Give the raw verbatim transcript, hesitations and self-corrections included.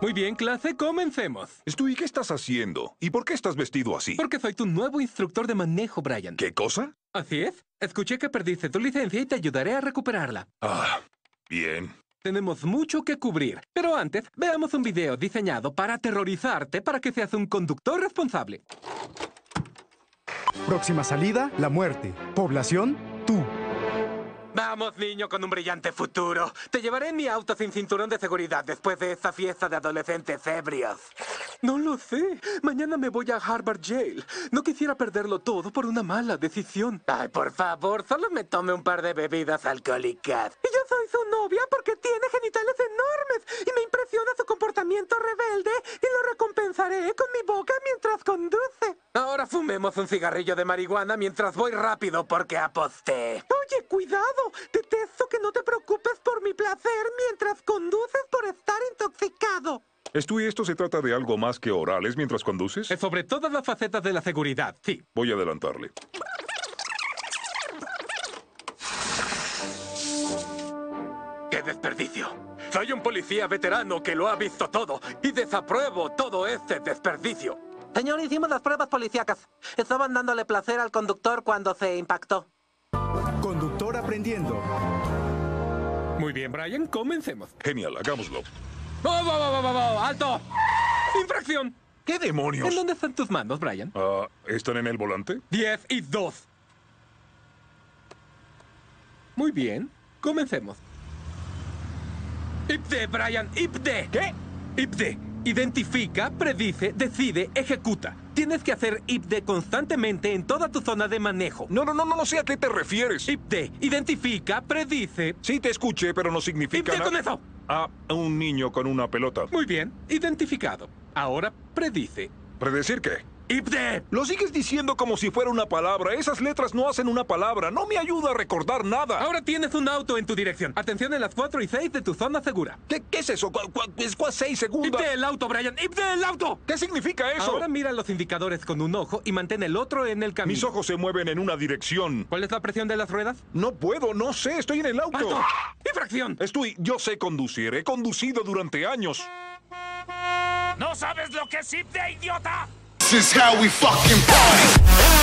Muy bien, clase, comencemos. Stewie, ¿qué estás haciendo? ¿Y por qué estás vestido así? Porque soy tu nuevo instructor de manejo, Brian. ¿Qué cosa? Así es. Escuché que perdiste tu licencia y te ayudaré a recuperarla. Ah, bien. Tenemos mucho que cubrir, pero antes, veamos un video diseñado para aterrorizarte para que seas un conductor responsable. Próxima salida, la muerte. Población, tú. Vamos, niño, con un brillante futuro. Te llevaré en mi auto sin cinturón de seguridad después de esta fiesta de adolescentes ebrios. No lo sé. Mañana me voy a Harvard Jail. No quisiera perderlo todo por una mala decisión. Ay, por favor, solo me tome un par de bebidas alcohólicas. Y yo soy su novia porque tiene genitales enormes y me impresiona su comportamiento rebelde y lo recompensaré con mi boca mientras conduce. Ahora fumemos un cigarrillo de marihuana mientras voy rápido porque aposté. Oye, cuidado. Detesto que no te preocupes por mi placer mientras conduces por estar intoxicado. Stewie, ¿esto se trata de algo más que orales mientras conduces? Es sobre todas las facetas de la seguridad, sí. Voy a adelantarle. ¡Qué desperdicio! Soy un policía veterano que lo ha visto todo y desapruebo todo este desperdicio. Señor, hicimos las pruebas policíacas. Estaban dándole placer al conductor cuando se impactó. Conductor aprendiendo. Muy bien, Brian, comencemos. Genial, hagámoslo. ¡Oh, oh, oh, oh, oh! ¡Alto! ¡Infracción! ¿Qué demonios? ¿En dónde están tus manos, Brian? Ah, ¿están en el volante? Diez y dos. Muy bien, comencemos. I P D, Brian, I P D. ¿Qué? I P D. Identifica, predice, decide, ejecuta. Tienes que hacer I P D constantemente en toda tu zona de manejo. No, no, no, no, no sé a qué te refieres. I P D. Identifica, predice. Sí te escuché, pero no significa I P D nada. con eso. Ah, un niño con una pelota. Muy bien, identificado. Ahora predice. ¿Predecir qué? I P D. Lo sigues diciendo como si fuera una palabra. Esas letras no hacen una palabra. No me ayuda a recordar nada. Ahora tienes un auto en tu dirección. Atención en las cuatro y seis de tu zona segura. ¿Qué, qué es eso? ¿Cuál, cuál, es cuál seis I P segundos? D el auto, Brian. I P D el auto. ¿Qué significa eso? Ahora mira los indicadores con un ojo y mantén el otro en el camino. Mis ojos se mueven en una dirección. ¿Cuál es la presión de las ruedas? No puedo, no sé. Estoy en el auto. ¡Alto! ¡Infracción! Estoy, yo sé conducir. He conducido durante años. ¿No sabes lo que es I P D, idiota? This is how we fucking party.